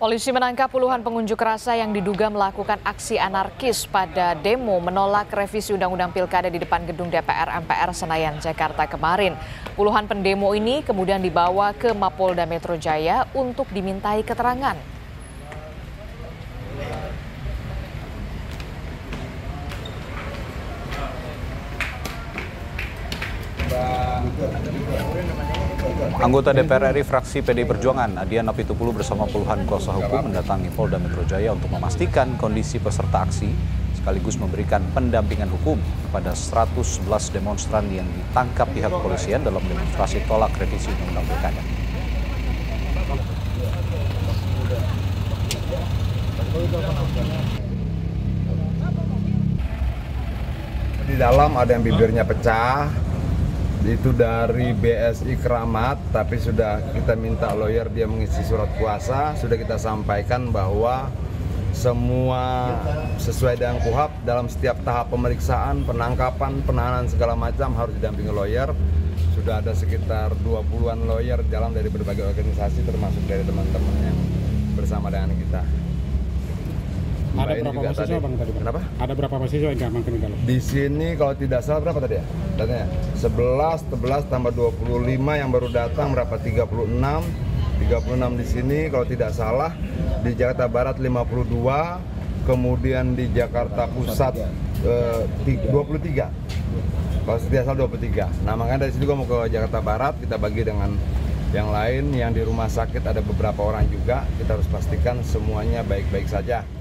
Polisi menangkap puluhan pengunjuk rasa yang diduga melakukan aksi anarkis pada demo menolak revisi Undang-Undang Pilkada di depan gedung DPR MPR Senayan, Jakarta kemarin. Puluhan pendemo ini kemudian dibawa ke Mapolda Metro Jaya untuk dimintai keterangan. Anggota DPR RI fraksi PDI Perjuangan, Adian Apitupulu bersama puluhan kuasa hukum mendatangi Polda Metro Jaya untuk memastikan kondisi peserta aksi, sekaligus memberikan pendampingan hukum kepada 111 demonstran yang ditangkap pihak kepolisian dalam demonstrasi tolak revisi Undang-Undang Pilkada. Di dalam ada yang bibirnya pecah, itu dari BSI Keramat, tapi sudah kita minta lawyer dia mengisi surat kuasa, sudah kita sampaikan bahwa semua sesuai dengan KUHP dalam setiap tahap pemeriksaan, penangkapan, penahanan segala macam harus didampingi lawyer. Sudah ada sekitar 20-an lawyer dalam dari berbagai organisasi termasuk dari teman-teman yang bersama dengan kita. Ada berapa mahasiswa Bang tadi? Kenapa? Ada berapa mahasiswa yang diamankan di dalam? Di sini kalau tidak salah berapa tadi ya? Datanya 11 tambah 25 yang baru datang berapa? 36 di sini kalau tidak salah. Di Jakarta Barat 52, kemudian di Jakarta Pusat 23. Kalau tidak salah 23. Nah, makanya dari sini gua mau ke Jakarta Barat, kita bagi dengan yang lain. Yang di rumah sakit ada beberapa orang juga. Kita harus pastikan semuanya baik-baik saja.